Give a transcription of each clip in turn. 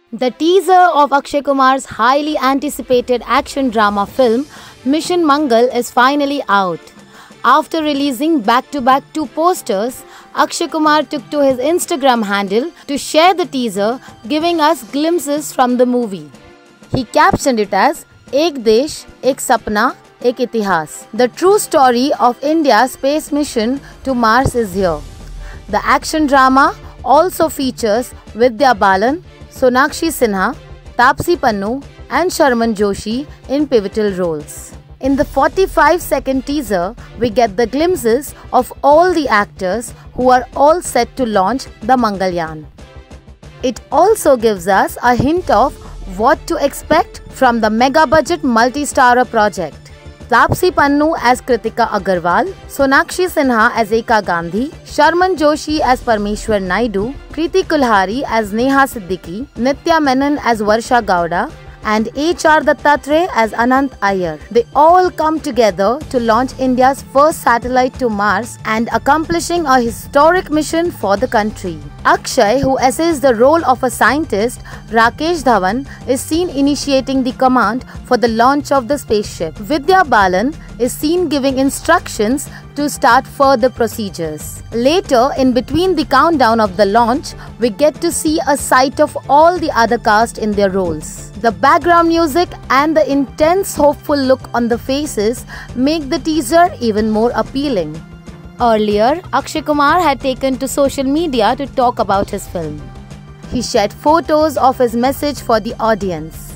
The teaser of Akshay Kumar's highly anticipated action drama film Mission Mangal is finally out. After releasing back-to-back two posters, Akshay Kumar took to his Instagram handle to share the teaser, giving us glimpses from the movie. He captioned it as Ek Desh, Ek Sapna, Ek Itihas. The true story of India's space mission to Mars is here. The action drama also features Vidya Balan, Sonakshi Sinha, Taapsee Pannu and Sharman Joshi in pivotal roles. In the 45-second teaser, we get the glimpses of all the actors who are all set to launch the Mangalyaan. It also gives us a hint of what to expect from the mega-budget multi-starrer project. Taapsee Pannu as Kritika Agarwal, Sonakshi Sinha as Eka Gandhi, Sharman Joshi as Parmeshwar Naidu, Kriti Kulhari as Neha Siddiqui, Nitya Menon as Varsha Gowda, and H.R. Dattatreya as Anant Iyer. They all come together to launch India's first satellite to Mars and accomplishing a historic mission for the country. Akshay, who assumes the role of a scientist, Rakesh Dhawan, is seen initiating the command for the launch of the spaceship. Vidya Balan is seen giving instructions to start further procedures. Later, in between the countdown of the launch, we get to see a sight of all the other cast in their roles. The background music and the intense hopeful look on the faces make the teaser even more appealing. Earlier, Akshay Kumar had taken to social media to talk about his film. He shared photos of his message for the audience.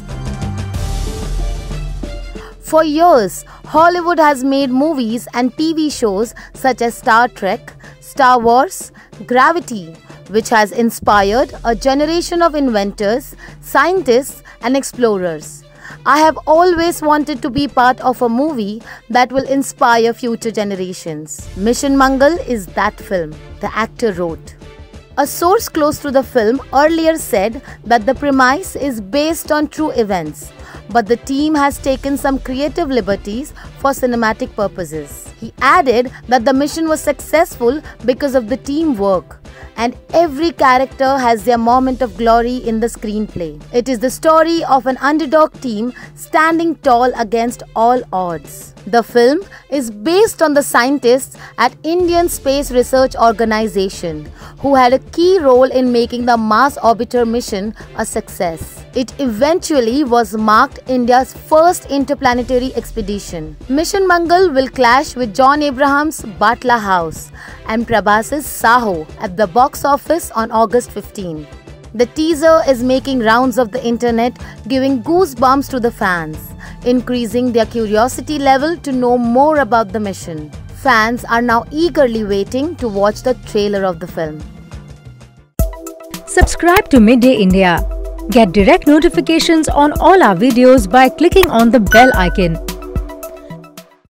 For years, Hollywood has made movies and TV shows such as Star Trek, Star Wars, Gravity, which has inspired a generation of inventors, scientists, and explorers. I have always wanted to be part of a movie that will inspire future generations. Mission Mangal is that film, the actor wrote. A source close to the film earlier said that the premise is based on true events, but the team has taken some creative liberties for cinematic purposes. He added that the mission was successful because of the teamwork, and every character has their moment of glory in the screenplay. It is the story of an underdog team standing tall against all odds. The film is based on the scientists at Indian Space Research Organization, who had a key role in making the Mars Orbiter mission a success. It eventually was marked India's first interplanetary expedition. Mission Mangal will clash with John Abraham's Batla House and Prabhas's Saho at the box office on August 15. The teaser is making rounds of the internet, giving goosebumps to the fans, increasing their curiosity level to know more about the mission. Fans are now eagerly waiting to watch the trailer of the film. Subscribe to Midday India. Get direct notifications on all our videos by clicking on the bell icon.